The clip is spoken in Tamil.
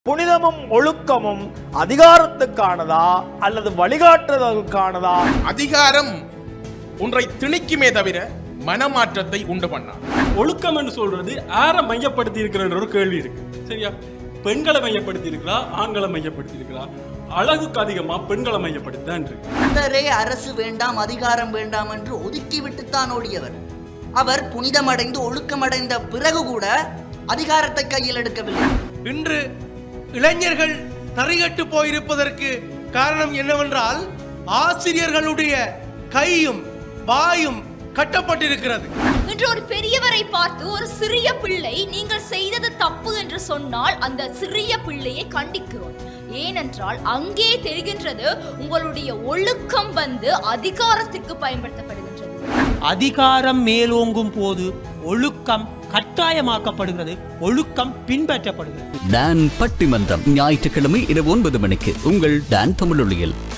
புனிதமும் ஒழுக்கமும் அதிகாரத்துக்கானதா அல்லது வழிகாட்டுதலுக்கானதா? அதிகாரம் ஒன்றை திணிக்குமே தவிர மனமாற்றத்தை உண்டு பண்ணார். ஒழுக்கம் என்று சொல்றது யாரை மையப்படுத்தி இருக்கிற ஒரு கேள்வி இருக்கு. சரியா? பெண்களை மையப்படுத்தி இருக்கிறா, ஆண்களை மையப்படுத்தி இருக்கிறா? அழகுக்கு அதிகமா பெண்களை மையப்படுத்தி தான் இருக்கு. அரசு வேண்டாம், அதிகாரம் வேண்டாம் என்று ஒதுக்கி விட்டுத்தான் ஓடியவர். அவர் புனிதமடைந்து ஒழுக்கமடைந்த பிறகு கூட அதிகாரத்தை கையில் எடுக்கவில்லை. இன்று இளைஞர்கள் தறிகட்டு போயிருப்பதற்கு காரணம் என்னவென்றால் ஆசிரியர்களுடைய கையும் வாயும் கட்டப்பட்டிருக்கிறது. இன்று ஒரு பெரியவரை பார்த்து ஒரு சிறிய பிள்ளை நீங்கள் செய்தது தப்பு என்று சொன்னால் அந்த சிறிய பிள்ளையை கண்டிக்கிறோம். ஏனென்றால் அங்கே தெரிகின்றது உங்களுடைய ஒழுக்கம் அதிகாரத்திற்கு பயன்படுத்தப்படுகின்றது. அதிகாரம் மேலோங்கும் போது ஒழுக்கம் கட்டாயமாக்கப்படுகிறது, ஒழுக்கம் பின்பற்றப்படுகிறது. டான் பட்டிமன்றம் ஞாயிற்றுக்கிழமை இரவு 9 மணிக்கு உங்கள் டான் தமிழொலியில்.